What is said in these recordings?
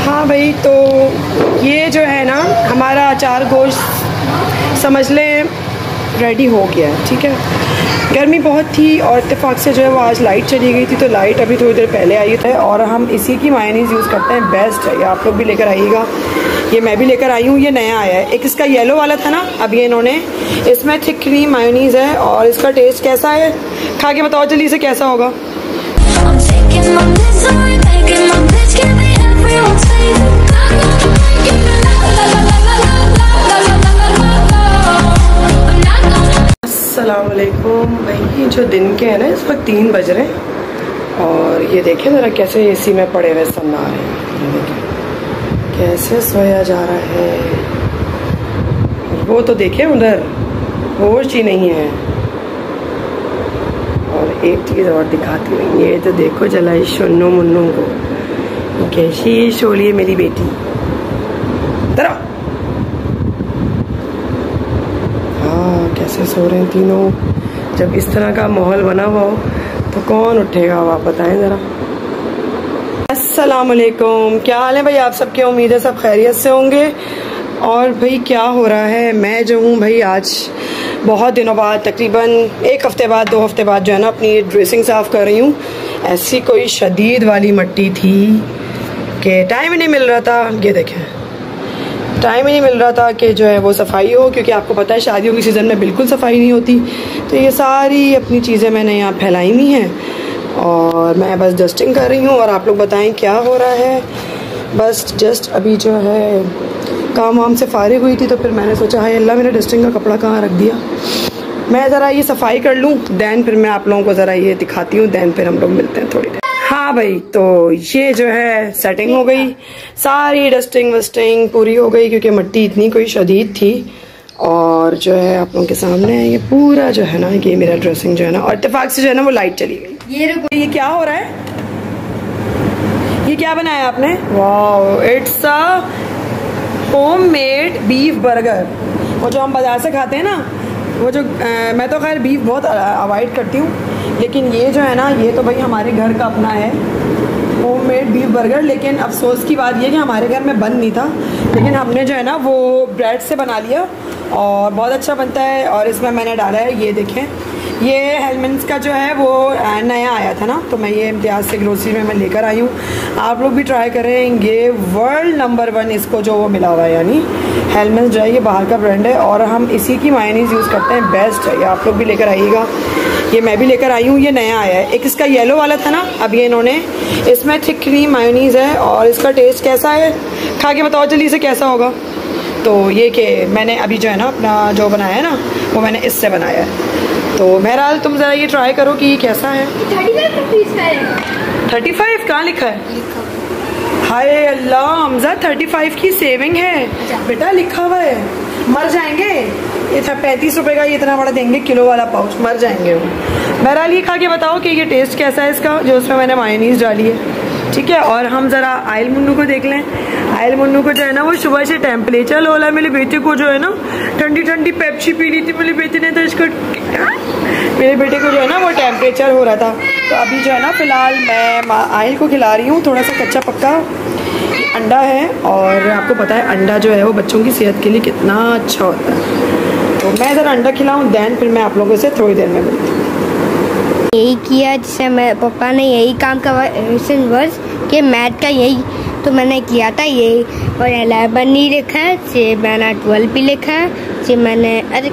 हाँ भाई, तो ये जो है ना हमारा अचार गोश्त समझ लें रेडी हो गया है। ठीक है, गर्मी बहुत थी और इत्तेफाक से जो है वो आज लाइट चली गई थी, तो लाइट अभी थोड़ी देर पहले आई है और हम इसी की मायोनीज़ यूज़ करते हैं। बेस्ट है, ये आप लोग भी लेकर आइएगा। ये मैं भी लेकर आई हूँ, ये नया आया है। एक इसका येलो वाला था ना, अब ये इन्होंने इसमें थिक क्रीम मायोनीज़ है। और इसका टेस्ट कैसा है, खा के बताओ जल्दी से कैसा होगा। अस्सलामुअलैकुम भाई, जो दिन के हैं ना इस वक्त 3 बज रहे हैं और ये देखें ज़रा कैसे एसी में पड़े हुए सन्ना आ रहे हैं। ये देखें कैसे सोया जा रहा है। वो तो देखें उधर होश ही नहीं है। और एक चीज़ और दिखाती हूँ, ये तो देखो जला शन्नू मुन्नू को कैसी शोली है मेरी बेटी। तरह कैसे सो रहे हैं तीनों। जब इस तरह का माहौल बना हुआ हो तो कौन उठेगा, आप बताएं ज़रा। अस्सलाम वालेकुम, क्या हाल है भाई आप सबके। उम्मीद है सब खैरियत से होंगे। और भाई क्या हो रहा है, मैं जो हूँ भाई आज बहुत दिनों बाद, तकरीबन 1 हफ़्ते बाद 2 हफ़्ते बाद जो है ना अपनी ड्रेसिंग साफ़ कर रही हूँ। ऐसी कोई शदीद वाली मट्टी थी कि टाइम ही नहीं मिल रहा था। ये देखें टाइम ही नहीं मिल रहा था कि जो है वो सफाई हो, क्योंकि आपको पता है शादियों के सीज़न में बिल्कुल सफाई नहीं होती। तो ये सारी अपनी चीज़ें मैंने यहाँ फैलाई हुई हैं और मैं बस डस्टिंग कर रही हूँ। और आप लोग बताएं क्या हो रहा है। बस जस्ट अभी जो है काम वाम से फारिग हुई थी, तो फिर मैंने सोचा हाय अल्लाह मैंने डस्टिंग का कपड़ा कहाँ रख दिया। मैं ज़रा ये सफाई कर लूँ, दैन फिर मैं आप लोगों को ज़रा ये दिखाती हूँ, दैन फिर हम लोग मिलते हैं थोड़ी देर। हाँ भाई, तो ये जो है सेटिंग हो गई, सारी डस्टिंग वस्टिंग पूरी हो गई, क्योंकि मिट्टी इतनी कोई शदीद थी। और जो है आप लोगों के सामने ये पूरा जो है ना, ये मेरा ड्रेसिंग जो है ना, और इत्तेफाक से जो है ना वो लाइट चली गई। ये क्या हो रहा है, ये क्या बनाया आपने। वाह, it's a homemade beef burger. वो जो हम बाजार से खाते हैं ना, वो जो मैं तो खैर बीफ बहुत अवॉइड करती हूँ, लेकिन ये जो है ना ये तो भाई हमारे घर का अपना है होममेड बीफ बर्गर। लेकिन अफसोस की बात ये कि हमारे घर में बन नहीं था, लेकिन हमने जो है ना वो ब्रेड से बना लिया और बहुत अच्छा बनता है। और इसमें मैंने डाला है, ये देखें, ये हेलमेंस का जो है वो नया आया था ना, तो मैं ये इम्तियाज़ से ग्रोसरी में मैं लेकर आई हूँ। आप लोग भी ट्राई करें, ये वर्ल्ड नंबर 1 इसको जो वो मिला हुआ है, यानी हेलमेंस जो है ये बाहर का ब्रांड है और हम इसी की मायोनीज़ यूज़ करते हैं। बेस्ट है, ये आप लोग भी लेकर आइएगा। ये मैं भी लेकर आई हूँ, ये नया आया है। एक इसका येलो वाला था ना, अब ये इन्होंने इसमें थिक क्रीम मायोनीज़ है। और इसका टेस्ट कैसा है, खा के बताओ जल्दी से कैसा होगा। तो ये कि मैंने अभी जो है ना अपना जो बनाया है ना, वो मैंने इससे बनाया है। तो बहरहाल तुम ज़रा ये ट्राई करो कि ये कैसा है। 35 रुपीज़ का है। 35 कहाँ लिखा है। हाय अल्लाह हमजा, 35 की सेविंग है बेटा, लिखा हुआ है। मर जाएंगे, ये था 35 रुपए का, ये इतना बड़ा देंगे किलो वाला पाउच, मर जाएंगे वो। बहरहाल ये खा के बताओ कि ये टेस्ट कैसा है इसका, जो उसमें मैंने मायोनीज़ डाली है। ठीक है, और हम ज़रा आयल मुन्नू को देख लें। आयल मुन्नू को जो है ना वो सुबह से टेम्परेचर लो रहा है। मेरे बेटे को जो है ना ठंडी ठंडी पेप्सी पी ली थी मेरे बेटे ने, तो इसको मेरे बेटे को जो है ना वो टेम्परेचर हो रहा था। तो अभी जो है ना फ़िलहाल मैं आयल को खिला रही हूँ थोड़ा सा कच्चा पक्का अंडा है। और आपको पता है अंडा जो है वो बच्चों की सेहत के लिए कितना अच्छा होता है। तो मैं ज़रा अंडा खिलाऊँ, दैन फिर मैं आप लोगों से थोड़ी देर में मिलती हूँ। यही किया जिससे मैं पापा ने यही काम करवाया वर्ष कि मैथ का, यही तो मैंने किया था यही। और 11 नहीं लिखा है, से मैंने 12 भी लिखा है, से मैंने अरे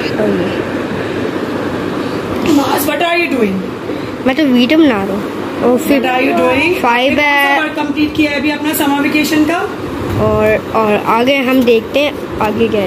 What are you doing? मैं तो वीडियो बना रहा हूँ। और फिर 5 है, कंप्लीट किया है अभी अपना समर वेकेशन का। और आगे हम देखते हैं आगे क्या है।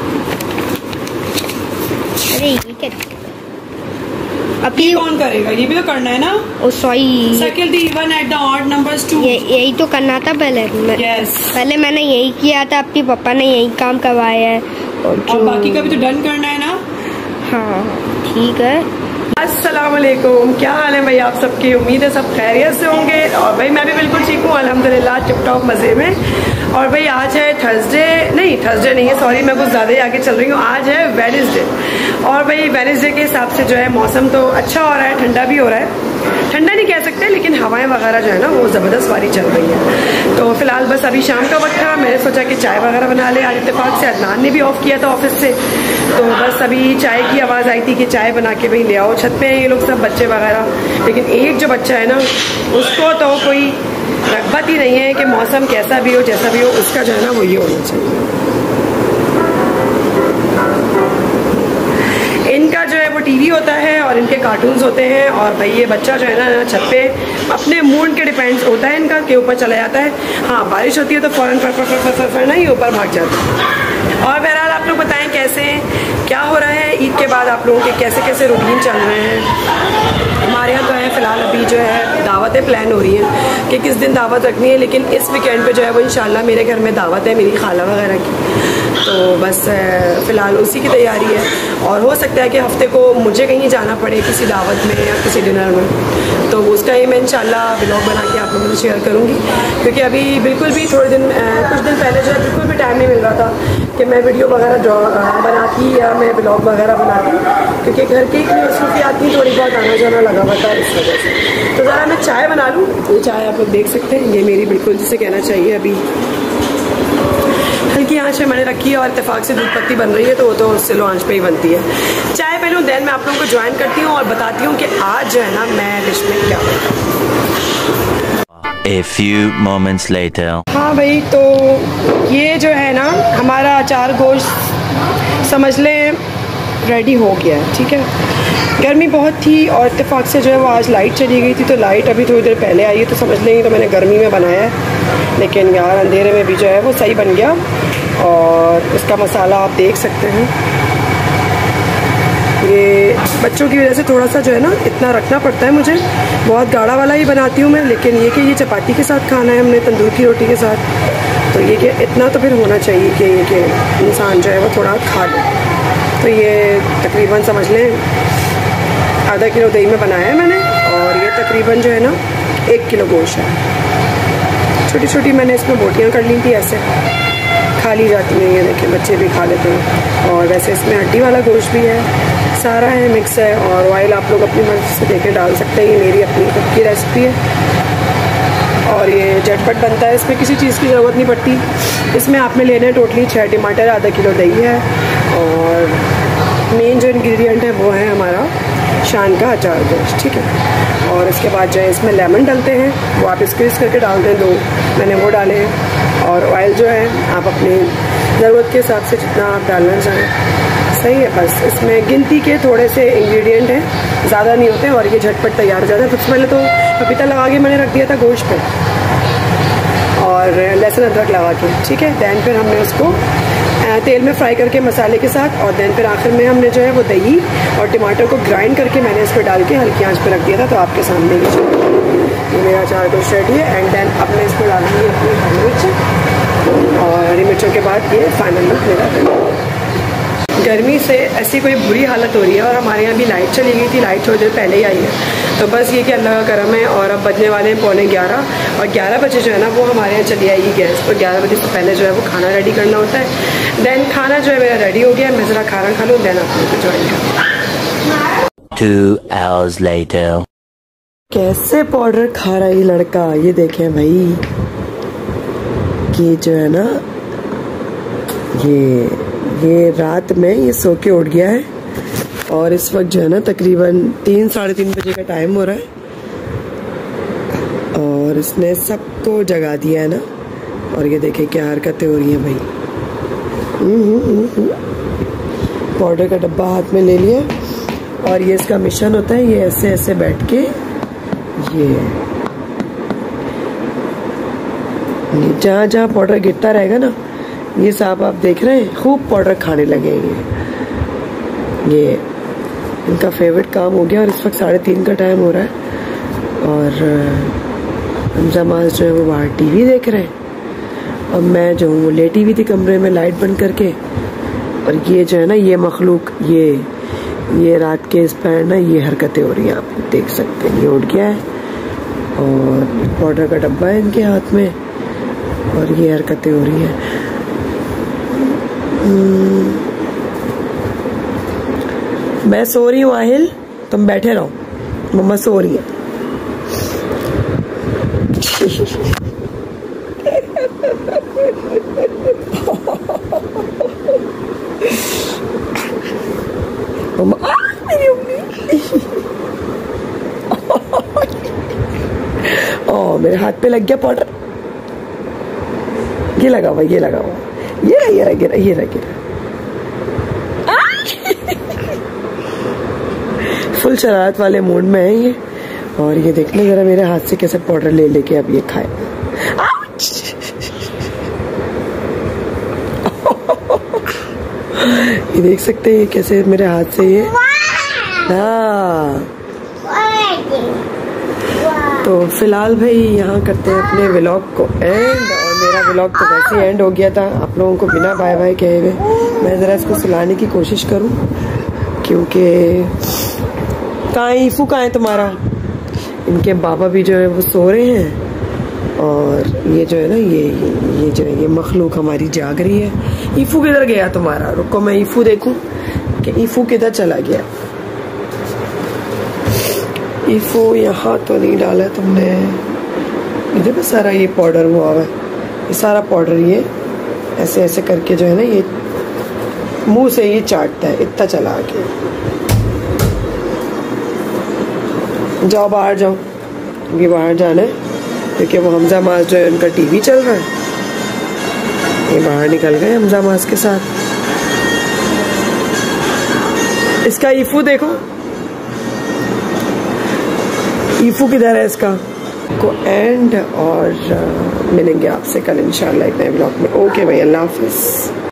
अरे ये क्या अभी कौन करेगा, ये भी तो करना है ना। Oh sorry, circle the even at the odd numbers 2। यही तो करना था पहले। yes. पहले मैंने यही किया था, अपने पापा ने यही काम करवाया है। और बाकी का भी तो डन करना है ना। हाँ ठीक है। अस्सलाम वालेकुम, क्या हाल है भाई आप सबकी। उम्मीद है सब खैरियत से होंगे। और भाई मैं भी बिल्कुल ठीक हूँ अल्हम्दुलिल्लाह, टिप टॉप मज़े में। और भाई आज है थर्सडे नहीं है, सॉरी मैं कुछ ज़्यादा ही आगे चल रही हूँ। आज है वेडनेसडे। और भाई वेडनेसडे के हिसाब से जो है मौसम तो अच्छा हो रहा है, ठंडा भी हो रहा है। ठंडा नहीं कह सकते, लेकिन हवाएं वगैरह जो है ना वो ज़बरदस्त वाली चल रही है। तो फिलहाल बस अभी शाम का वक्त था, मैंने सोचा कि चाय वगैरह बना ले। आज इत्तेफाक से अदनान ने भी ऑफ किया था ऑफिस से, तो बस अभी चाय की आवाज़ आई थी कि चाय बना के भाई ले आओ। छत पे हैं ये लोग सब बच्चे वगैरह, लेकिन एक जो बच्चा है ना उसको तो कोई रग़बत ही नहीं है कि मौसम कैसा भी हो जैसा भी हो, उसका जो है ना वो ये होना चाहिए। इनका जो है वो टीवी होता है और इनके कार्टून्स होते हैं, और भाई ये बच्चा जो है ना छत पे अपने मूड के डिपेंड्स होता है इनका के ऊपर चला जाता है। हाँ, बारिश होती है तो फ़ौरन फर ना ये ऊपर भाग जाता है। और बहरहाल आप लोग बताएं कैसे क्या हो रहा है ईद के बाद, आप लोगों के कैसे कैसे रूटीन चल रहे हैं। हमारे यहाँ तो है फ़िलहाल अभी जो है दावतें प्लान हो रही हैं कि किस दिन दावत रखनी है, लेकिन इस वीकेंड पे जो है वो इंशाल्लाह मेरे घर में दावत है मेरी खाला वगैरह की, तो बस फ़िलहाल उसी की तैयारी है। और हो सकता है कि हफ्ते को मुझे कहीं जाना पड़े किसी दावत में या किसी डिनर में, तो उसका ही मैं इंशाल्लाह व्लॉग बना के आप लोगों से शेयर करूँगी, क्योंकि अभी बिल्कुल भी कुछ दिन पहले जो है बिल्कुल भी टाइम नहीं मिल रहा था कि मैं वीडियो वगैरह बनाती या मैं व्लॉग वगैरह बनाती, क्योंकि घर की मसरूफियात थी, थोड़ी बहुत आना जाना लगा हुआ था इस वजह से। तो ज़रा मैं चाय बना लूँ। ये चाय आप लोग देख सकते हैं, ये मेरी बिल्कुल जिसे कहना चाहिए अभी हल्की आंच पे मैंने रखी है, और इत्तेफाक से दूध पत्ती बन रही है तो वो तो स्लो आंच पे ही बनती है। चाय पी लूँ, देन मैं आप लोगों को ज्वाइन करती हूँ और बताती हूँ कि आज जो है ना मैं डिश में क्या बनाऊँ। A few moments later. हाँ भाई, तो ये जो है ना हमारा अचार गोश्त समझ लें रेडी हो गया है, ठीक है। गर्मी बहुत थी और इत्तेफाक से जो है वो आज लाइट चली गई थी, तो लाइट अभी थोड़ी देर पहले आई है, तो समझ लेंगे तो मैंने गर्मी में बनाया है, लेकिन यार अंधेरे में भी जो है वो सही बन गया। और इसका मसाला आप देख सकते हैं, ये बच्चों की वजह से थोड़ा सा जो है ना इतना रखना पड़ता है मुझे, बहुत गाढ़ा वाला ही बनाती हूँ मैं, लेकिन ये कि ये चपाती के साथ खाना है हमने, तंदूर की रोटी के साथ, तो ये कि इतना तो फिर होना चाहिए कि ये कि इंसान जो है वो थोड़ा खा ले। तो ये तकरीबन समझ लें आधा किलो दही में बनाया है मैंने, और ये तकरीबन जो है ना 1 किलो गोश्त है। छोटी छोटी मैंने इसमें बोटियाँ कर ली थी, ऐसे खा ली जाती हैं, ये देखें बच्चे भी खा लेते हैं। और वैसे इसमें हड्डी वाला गोश्त भी है, सारा है, मिक्स है। और ऑयल आप लोग अपनी मर्ज़ी से देके डाल सकते हैं, ये मेरी अपनी खुद की रेसिपी है और ये झटपट बनता है, इसमें किसी चीज़ की ज़रूरत नहीं पड़ती। इसमें आपने लेने हैं टोटली 6 टमाटर, आधा किलो दही है, और मेन जो इंग्रेडिएंट है वो है हमारा शान का अचार गोश्त, ठीक है। और इसके बाद जो है इसमें लेमन डालते हैं, वो आप स्क्वीज़ करके डाल दें, 2 मैंने वो डाले हैं। और ऑयल जो है आप अपनी ज़रूरत के हिसाब से जितना आप डालना चाहें, सही है। बस इसमें गिनती के थोड़े से इंग्रेडिएंट हैं, ज़्यादा नहीं होते, और ये झटपट तैयार हो जाता है। सबसे पहले तो पपीता लगा के मैंने रख दिया था गोश्त पे, और लहसुन अदरक लगा के, ठीक है। दैन फिर हमने उसको तेल में फ्राई करके मसाले के साथ, और दैन फिर आखिर में हमने जो है वो दही और टमाटर को ग्राइंड करके मैंने इस पर डाल के हल्की आंच पे रख दिया था। तो आपके सामने ये मेरा अचार गोश्त रेडी है। एंड देन अब मैं इसमें डालूंगी अपनी हरी मिर्च, और हरी मिर्चों के बाद ये फाइनल लुक मेरा। गर्मी से ऐसी कोई बुरी हालत हो रही है, और हमारे यहाँ भी लाइट चली गई थी, लाइट थोड़ी देर पहले ही आई है। तो बस ये कि अल्लाह का करम है। और अब बजने वाले हैं 11:15, और 11 बजे जो है ना वो हमारे यहाँ चली आएगी गैस। तो 11 बजे से पहले जो है वो खाना रेडी करना होता है। देन खाना जो है मेरा रेडी हो गया, मैं ज़रा खाना खा लूँ, देन आप लोगों को ज्वाइन करूँ। 2 hours later. कैसे पाउडर खा रहा है ये लड़का, ये देखें भाई, कि जो है ना ये रात में ये सो के उठ गया है, और इस वक्त जो है ना तकरीबन 3 साढ़े 3 बजे का टाइम हो रहा है, और इसने सबको जगा दिया है ना। और ये देखें क्या हरकतें हो रही हैं भाई। पाउडर का डब्बा हाथ में ले लिया, और ये इसका मिशन होता है, ये ऐसे ऐसे बैठ के ये जहाँ जहाँ पाउडर गिरता रहेगा ना, ये साहब आप देख रहे हैं खूब पाउडर खाने लगेंगे। ये इनका फेवरेट काम हो गया, और इस वक्त 3:30 का टाइम हो रहा है, और हमजा माज जो है वो बाहर टीवी देख रहे हैं, और मैं जो हूँ लेटी हुई थी कमरे में लाइट बंद करके। और ये जो है ना ये मखलूक, ये रात के इस पैर ना ये हरकतें हो रही हैं, आप देख सकते हैं। ये उठ गया है, और पाउडर का डब्बा है इनके हाथ में, और ये हरकतें हो रही हैं। मैं सो रही हूँ आहिल, तुम बैठे रहो, मम्मा सो रही है। मेरी उंगली। ओ मेरे हाथ पे लग गया पाउडर। ये लगा हुआ, ये लगा हुआ, ये रहा। फुल शरारत वाले मूड में है ये। और ये देख ले जरा मेरे हाथ से कैसे पाउडर ले लेके अब ये खाए। ये देख सकते हैं कैसे मेरे हाथ से ये। हाँ तो फिलहाल भाई यहाँ करते हैं अपने व्लॉग को एंड। और मेरा व्लॉग तो वैसे ही एंड हो गया था आप लोगों को बिना बाय बाय कहे हुए। मैं ज़रा इसको सुलाने की कोशिश करूँ, क्योंकि कहाँ ईफू कहाँ है तुम्हारा। इनके बाबा भी जो है वो सो रहे हैं। और ये जो है ना ये जो है ये मखलूक हमारी जाग रही है। ईफू किधर गया तुम्हारा? रुको मैं ईफू देखूं कि ईफू किधर चला गया। ईफू यहाँ तो नहीं डाला तुमने। इधर पे सारा ये पाउडर हुआ है, ये सारा पाउडर ये ऐसे ऐसे करके जो है ना ये मुंह से ये चाटता है। इतना चला के जाओ, बाहर जाओ, ये बाहर जाना है क्योंकि वो हमजा मास जो है उनका टीवी चल रहा है। ये बाहर निकल गए हमजा मास के साथ। इसका ईफू देखो, ईफू किधर है इसका को एंड। और मिलेंगे आपसे कल इंशाल्लाह एक नए ब्लॉग में। ओके भाई, अल्लाह हाफिज।